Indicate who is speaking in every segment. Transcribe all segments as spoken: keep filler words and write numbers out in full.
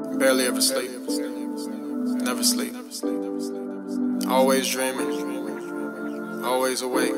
Speaker 1: Barely ever sleep. Never sleep. Always dreaming. Always awake.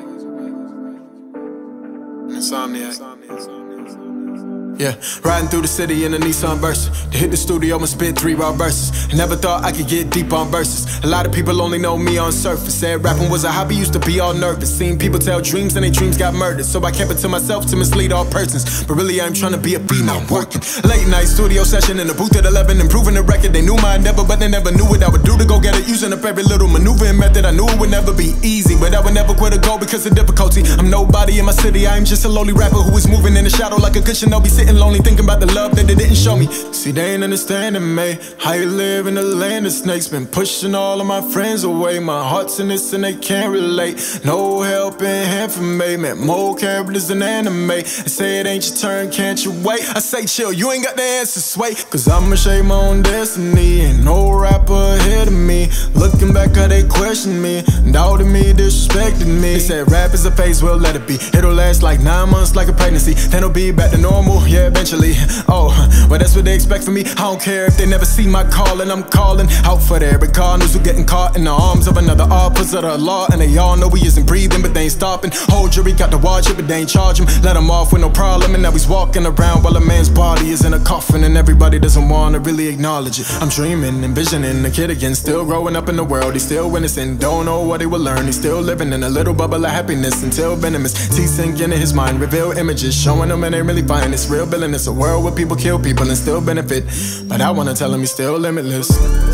Speaker 1: Insomniac. Yeah, riding through the city in a Nissan Versa. To hit the studio and spit three raw verses. I never thought I could get deep on verses. A lot of people only know me on surface. Said rapping was a hobby, used to be all nervous. Seen people tell dreams and their dreams got murdered. So I kept it to myself to mislead all persons. But really I'm trying to be a beat, I'm working. Late night studio session in the booth at eleven. Improving the record, they knew my endeavor, but they never knew what I would do to go get it. Using up every little maneuvering method. I knew it would never be easy, but I would never quit a goal because of difficulty. I'm nobody in my city, I'm just a lowly rapper who is moving in the shadow like a cushion. I'll be sitting lonely thinking about the love that they didn't show me. See, they ain't understanding me. How you live in the land of snakes. Been pushing all of my friends away. My heart's in this and they can't relate. No helping hand from me. Met more characters than anime. They say it ain't your turn, can't you wait? I say chill, you ain't got the answer, sway. Cause I'ma shape my own destiny. Ain't no rapper ahead of me. Looking back how they questioned me, doubted me, disrespected me. They said rap is a phase, well let it be. It'll last like nine months like a pregnancy. Then it'll be back to normal, yeah eventually. Oh, well that's what they expect from me. I don't care if they never see my call, and I'm calling out for the every cardinals who getting caught in the arms of another opposite of the law. And they all know he isn't breathing, but they ain't stopping. Whole jury got to watch it, but they ain't charge him. Let him off with no problem, and now he's walking around while a man's body is in a coffin, and everybody doesn't wanna really acknowledge it. I'm dreaming, envisioning a kid again, still growing up in the world. He's still innocent, don't know what he will learn. He's still living in a little bubble of happiness until venomous teeth sink into his mind, reveal images showing him and they really find it's real villain. It's a world where people kill people and still benefit, but I wanna tell him he's still limitless.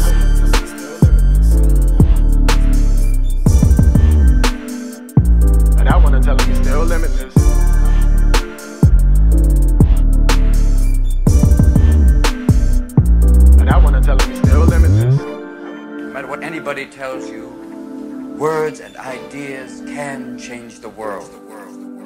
Speaker 1: But I wanna tell him he's still limitless. But I wanna tell him he's still limitless.
Speaker 2: No matter what anybody tells you, words and ideas can change the world. The world, the world.